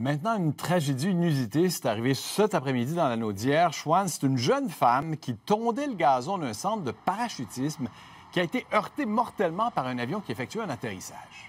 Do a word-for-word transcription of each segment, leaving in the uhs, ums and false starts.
Maintenant, une tragédie inusitée, c'est arrivé cet après-midi dans la Naudière. Chouane, c'est une jeune femme qui tondait le gazon d'un centre de parachutisme qui a été heurtée mortellement par un avion qui effectuait un atterrissage.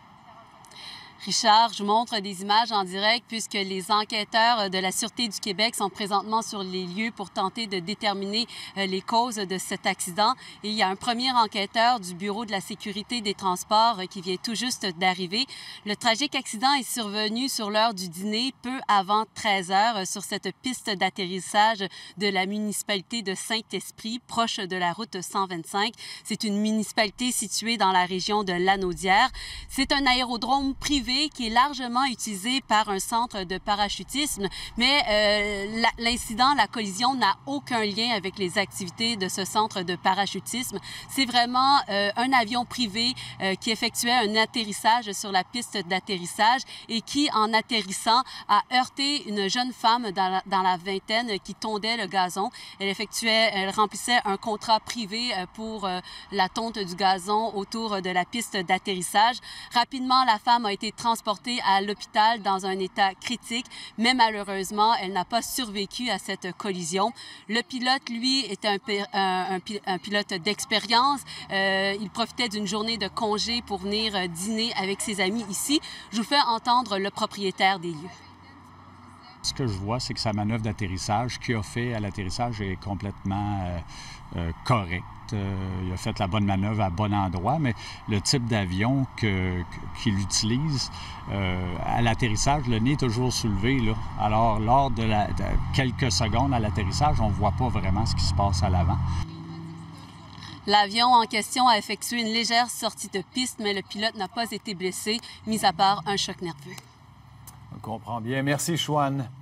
Richard, je vous montre des images en direct puisque les enquêteurs de la Sûreté du Québec sont présentement sur les lieux pour tenter de déterminer les causes de cet accident. Et il y a un premier enquêteur du Bureau de la sécurité des transports qui vient tout juste d'arriver. Le tragique accident est survenu sur l'heure du dîner, peu avant treize heures, sur cette piste d'atterrissage de la municipalité de Saint-Esprit, proche de la route cent vingt-cinq. C'est une municipalité située dans la région de Lanaudière. C'est un aérodrome privé qui est largement utilisé par un centre de parachutisme, mais euh, l'incident, la collision n'a aucun lien avec les activités de ce centre de parachutisme. C'est vraiment euh, un avion privé euh, qui effectuait un atterrissage sur la piste d'atterrissage et qui, en atterrissant, a heurté une jeune femme dans la, dans la vingtaine qui tondait le gazon. Elle effectuait, elle remplissait un contrat privé pour euh, la tonte du gazon autour de la piste d'atterrissage. Rapidement, la femme a été transportée à l'hôpital dans un état critique, mais malheureusement, elle n'a pas survécu à cette collision. Le pilote, lui, était un, un, un, un pilote d'expérience. Euh, il profitait d'une journée de congé pour venir dîner avec ses amis ici. Je vous fais entendre le propriétaire des lieux. Ce que je vois, c'est que sa manœuvre d'atterrissage qu'il a fait à l'atterrissage est complètement euh, euh, correcte. Euh, il a fait la bonne manœuvre à bon endroit, mais le type d'avion que, que, qu'il utilise, euh, à l'atterrissage, le nez est toujours soulevé, là. Alors, lors de, la, de quelques secondes à l'atterrissage, on ne voit pas vraiment ce qui se passe à l'avant. L'avion en question a effectué une légère sortie de piste, mais le pilote n'a pas été blessé, mis à part un choc nerveux. On comprend bien. Merci, Chouane.